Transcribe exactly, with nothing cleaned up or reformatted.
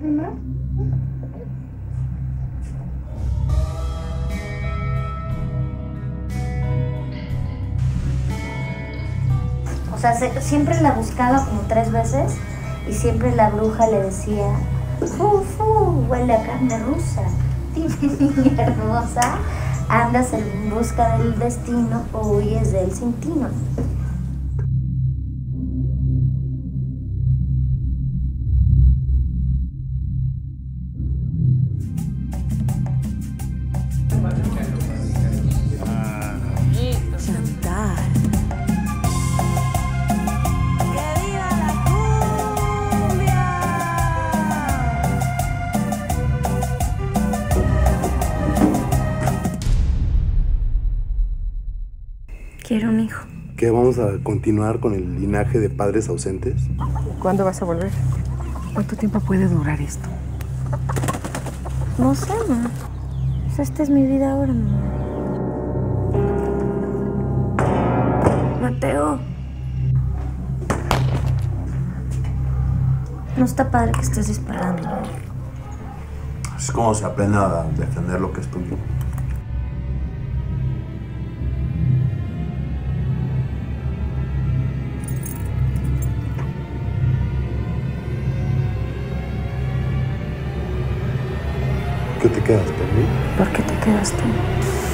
O sea, se, siempre la buscaba como tres veces y siempre la bruja le decía, fu, fu, huele a carne rusa. Dime, niña hermosa, ¿andas en busca del destino o huyes del cintino? Quiero un hijo. ¿Qué, vamos a continuar con el linaje de padres ausentes? ¿Cuándo vas a volver? ¿Cuánto tiempo puede durar esto? No sé, mamá. Pues esta es mi vida ahora, mamá. Mateo. No está padre que estés disparando. Es como se aprende a defender lo que es tuyo. ¿Qué te quedas por mí? ¿Por qué te quedas tú?